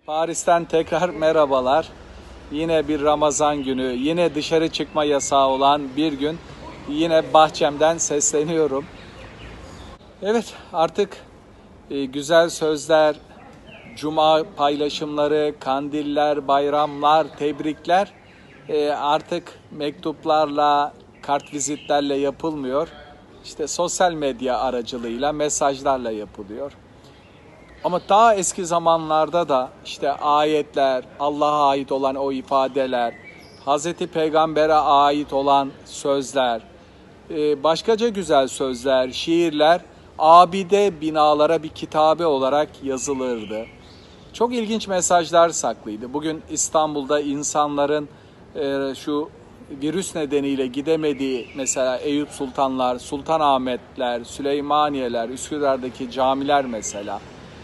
Paris'ten tekrar merhabalar. Yine bir Ramazan günü, yine dışarı çıkma yasağı olan bir gün. Yine bahçemden sesleniyorum. Evet, artık güzel sözler, cuma paylaşımları, kandiller, bayramlar, tebrikler artık mektuplarla, kartvizitlerle yapılmıyor. İşte sosyal medya aracılığıyla, mesajlarla yapılıyor. Ama daha eski zamanlarda da işte ayetler, Allah'a ait olan o ifadeler, Hazreti Peygamber'e ait olan sözler, başkaca güzel sözler, şiirler abide binalara bir kitabe olarak yazılırdı. Çok ilginç mesajlar saklıydı. Bugün İstanbul'da insanların şu virüs nedeniyle gidemediği mesela Eyüp Sultanlar, Sultanahmetler, Süleymaniyeler, Üsküdar'daki camiler mesela.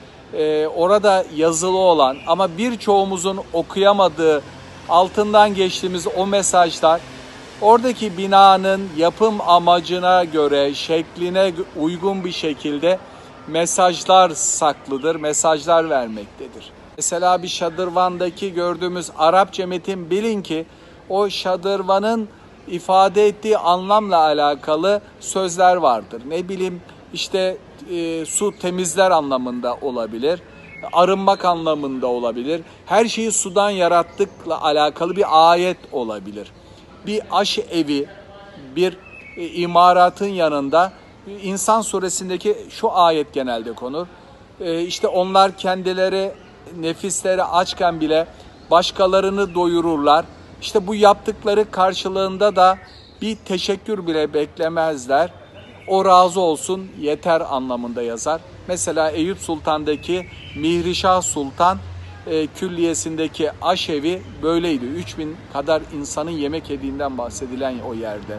Orada yazılı olan ama birçoğumuzun okuyamadığı, altından geçtiğimiz o mesajlar oradaki binanın yapım amacına göre, şekline uygun bir şekilde mesajlar saklıdır, mesajlar vermektedir. Mesela bir şadırvandaki gördüğümüz Arapça metin, bilin ki o şadırvanın ifade ettiği anlamla alakalı sözler vardır. Ne bileyim işte su temizler anlamında olabilir, arınmak anlamında olabilir. Her şeyi sudan yarattıkla alakalı bir ayet olabilir. Bir aş evi, bir imaratın yanında İnsan suresindeki şu ayet genelde konur. İşte onlar kendileri nefisleri açken bile başkalarını doyururlar. İşte bu yaptıkları karşılığında da bir teşekkür bile beklemezler. O razı olsun yeter anlamında yazar. Mesela Eyüp Sultan'daki Mihrişah Sultan külliyesindeki aşevi böyleydi. 3000 kadar insanın yemek yediğinden bahsedilen o yerde.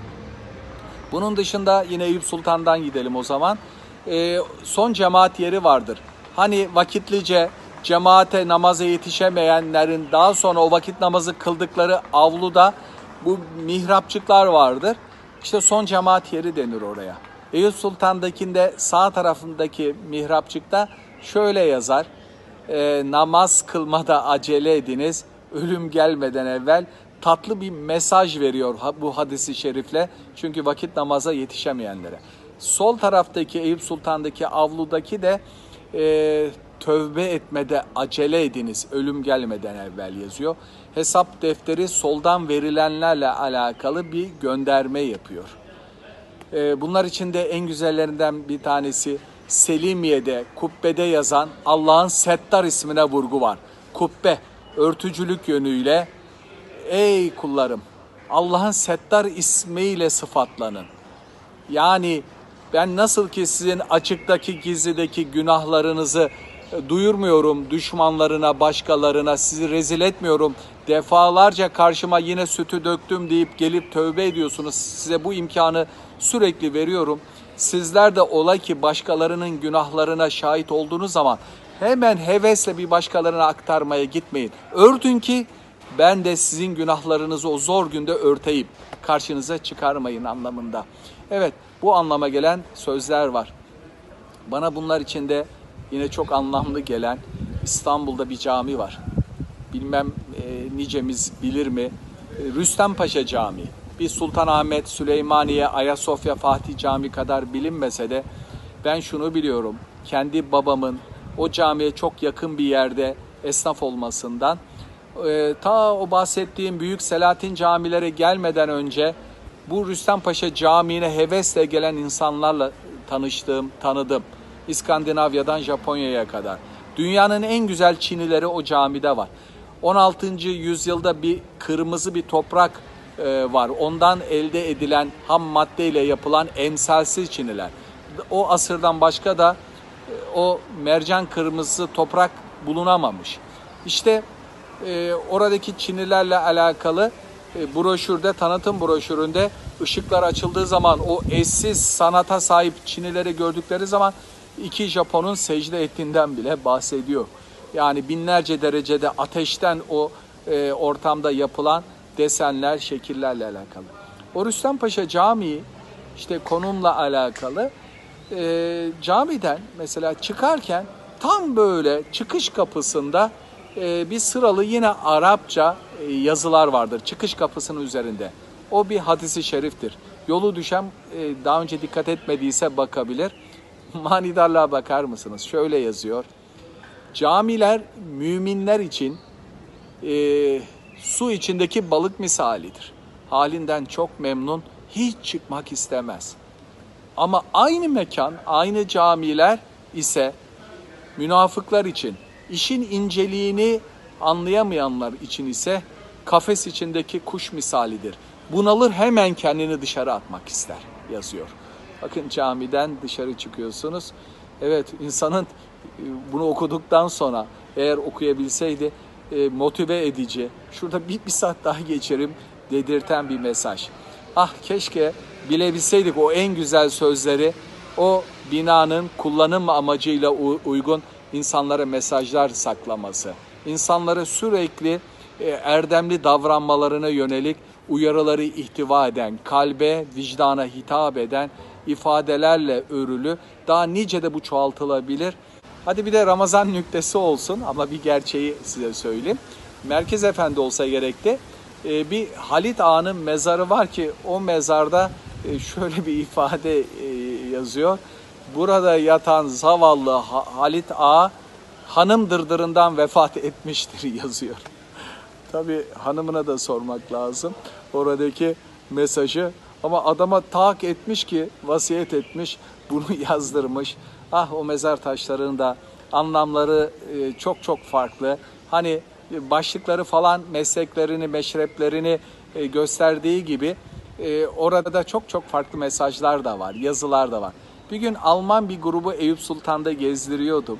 Bunun dışında yine Eyüp Sultan'dan gidelim o zaman. Son cemaat yeri vardır. Hani vakitlice cemaate, namaza yetişemeyenlerin daha sonra o vakit namazı kıldıkları avluda bu mihrapçıklar vardır. İşte son cemaat yeri denir oraya. Eyüp Sultan'dakinde sağ tarafındaki mihrapçıkta şöyle yazar. Namaz kılmada acele ediniz, ölüm gelmeden evvel. Tatlı bir mesaj veriyor bu hadisi şerifle. Çünkü vakit namaza yetişemeyenlere. Sol taraftaki Eyüp Sultan'daki avludaki de tövbe etmede acele ediniz, ölüm gelmeden evvel yazıyor. Hesap defteri soldan verilenlerle alakalı bir gönderme yapıyor. Bunlar içinde en güzellerinden bir tanesi Selimiye'de, kubbede yazan Allah'ın Settar ismine vurgu var. Kubbe, örtücülük yönüyle ey kullarım Allah'ın Settar ismiyle sıfatlanın. Yani ben nasıl ki sizin açıktaki gizlideki günahlarınızı duyurmuyorum düşmanlarına, başkalarına, sizi rezil etmiyorum. Defalarca karşıma yine sütü döktüm deyip gelip tövbe ediyorsunuz. Size bu imkanı sürekli veriyorum. Sizler de ola ki başkalarının günahlarına şahit olduğunuz zaman hemen hevesle bir başkalarına aktarmaya gitmeyin. Örtün ki ben de sizin günahlarınızı o zor günde örteyim. Karşınıza çıkarmayın anlamında. Evet, bu anlama gelen sözler var. Bana bunlar içinde yine çok anlamlı gelen İstanbul'da bir cami var. Bilmem nicemiz bilir mi? Rüstempaşa Camii. Bir Sultanahmet, Süleymaniye, Ayasofya, Fatih Camii kadar bilinmese de ben şunu biliyorum. Kendi babamın o camiye çok yakın bir yerde esnaf olmasından ta o bahsettiğim Büyük Selahattin camilere gelmeden önce bu Rüstempaşa Camii'ne hevesle gelen insanlarla tanıdım. İskandinavya'dan Japonya'ya kadar. Dünyanın en güzel çinileri o camide var. 16. yüzyılda bir kırmızı bir toprak var. Ondan elde edilen ham maddeyle yapılan emsalsiz çiniler. O asırdan başka da o mercan kırmızı toprak bulunamamış. İşte oradaki çinilerle alakalı broşürde, tanıtım broşüründe ışıklar açıldığı zaman o eşsiz sanata sahip çinileri gördükleri zaman iki Japon'un secde ettiğinden bile bahsediyor. Yani binlerce derecede ateşten o ortamda yapılan desenler, şekillerle alakalı. O Rüstempaşa Camii işte konumla alakalı camiden mesela çıkarken tam böyle çıkış kapısında bir sıralı yine Arapça yazılar vardır çıkış kapısının üzerinde. O bir hadis-i şeriftir. Yolu düşen daha önce dikkat etmediyse bakabilir. Manidarlığa bakar mısınız? Şöyle yazıyor. Camiler müminler için su içindeki balık misalidir. Halinden çok memnun, hiç çıkmak istemez. Ama aynı mekan, aynı camiler ise münafıklar için, işin inceliğini anlayamayanlar için ise kafes içindeki kuş misalidir. Bunalır, hemen kendini dışarı atmak ister yazıyor. Bakın, camiden dışarı çıkıyorsunuz. Evet, insanın bunu okuduktan sonra eğer okuyabilseydi motive edici, şurada bir saat daha geçerim dedirten bir mesaj. Ah, keşke bilebilseydik o en güzel sözleri, o binanın kullanım amacıyla uygun insanlara mesajlar saklaması, insanları sürekli erdemli davranmalarına yönelik uyarıları ihtiva eden, kalbe, vicdana hitap eden ifadelerle örülü, daha nice de bu çoğaltılabilir. Hadi bir de Ramazan nüktesi olsun ama bir gerçeği size söyleyeyim. Merkez Efendi olsa gerekti. Bir Halit Ağa'nın mezarı var ki o mezarda şöyle bir ifade yazıyor. Burada yatan zavallı Halit Ağa hanım dırdırından vefat etmiştir yazıyor. Tabii hanımına da sormak lazım oradaki mesajı. Ama adama taak etmiş ki, vasiyet etmiş, bunu yazdırmış. Ah, o mezar taşlarının da anlamları çok çok farklı. Hani başlıkları falan mesleklerini, meşreplerini gösterdiği gibi orada çok çok farklı mesajlar da var, yazılar da var. Bir gün Alman bir grubu Eyüp Sultan'da gezdiriyordum.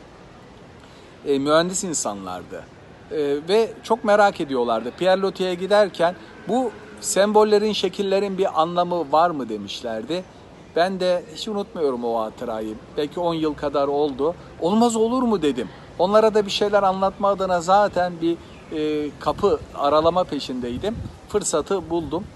Mühendis insanlardı. Ve çok merak ediyorlardı. Pierre Loti'ye giderken bu sembollerin, şekillerin bir anlamı var mı demişlerdi. Ben de hiç unutmuyorum o hatırayı. Belki 10 yıl kadar oldu. Olmaz olur mu dedim. Onlara da bir şeyler anlatma adına zaten bir kapı aralama peşindeydim. Fırsatı buldum.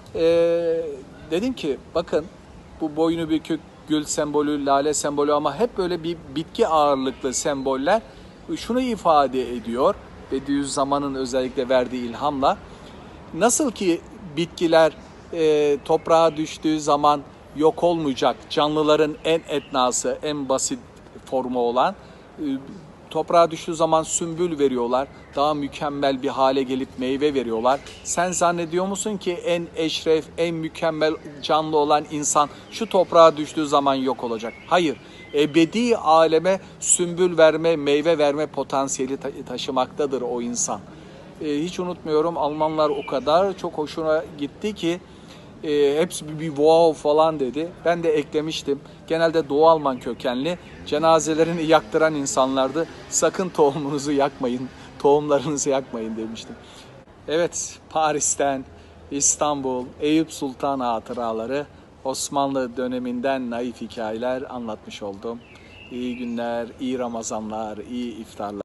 Dedim ki bakın, bu boynu bükük gül sembolü, lale sembolü ama hep böyle bir bitki ağırlıklı semboller şunu ifade ediyor. Bediüzzaman'ın özellikle verdiği ilhamla, nasıl ki bitkiler toprağa düştüğü zaman yok olmayacak, canlıların en etnası, en basit formu olan, toprağa düştüğü zaman sümbül veriyorlar, daha mükemmel bir hale gelip meyve veriyorlar. Sen zannediyor musun ki en eşref, en mükemmel canlı olan insan şu toprağa düştüğü zaman yok olacak? Hayır, ebedi aleme sümbül verme, meyve verme potansiyeli taşımaktadır o insan. Hiç unutmuyorum, Almanlar o kadar çok hoşuna gitti ki hepsi bir wow falan dedi. Ben de eklemiştim. Genelde Doğu Alman kökenli, cenazelerini yaktıran insanlardı. Sakın tohumunuzu yakmayın, tohumlarınızı yakmayın demiştim. Evet, Paris'ten İstanbul, Eyüp Sultan hatıraları, Osmanlı döneminden naif hikayeler anlatmış oldum. İyi günler, iyi Ramazanlar, iyi iftarlar.